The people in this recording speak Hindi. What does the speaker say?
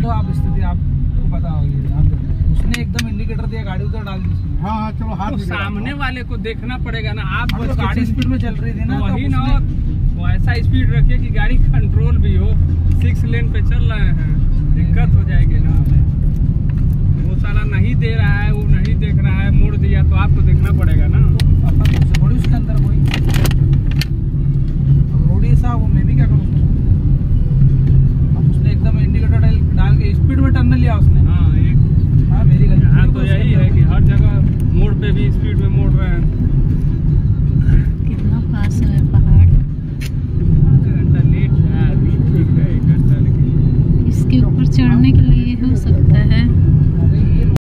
बैठो आप, स्थिति आपको पता होगी। उसने एकदम इंडिकेटर दिया, गाड़ी उधर डाल दी उसने। हाँ चलो हाथ तो सामने वाले को देखना पड़ेगा ना। आप तो गाड़ी स्पीड में चल रही थी ना, वही तो ना, वो ऐसा स्पीड रखिए कि गाड़ी कंट्रोल भी हो। 6 लेन पे चल रहे हैं, दिक्कत हो जाएगी ना। वो साला नहीं दे रहा है, वो नहीं देख रहा है, मोड़ दिया तो आपको देखना पड़ेगा ना। अपन थोड़ी उसके अंदर कोई रोड ऐसा, वो मैं भी क्या करूँ। अब उसने एकदम इंडिकेटर डाल के स्पीड में टर्न लिया उसने। हाँ, मेरी गलती। यहाँ तो यही है कि हर जगह मोड़ पे भी स्पीड में मोड़ रहे हैं। कितना पास है पहाड़। आधा घंटा लेट है, अभी ठीक है, 1 घंटा। लेकिन इसके ऊपर चढ़ने के लिए हो सकता है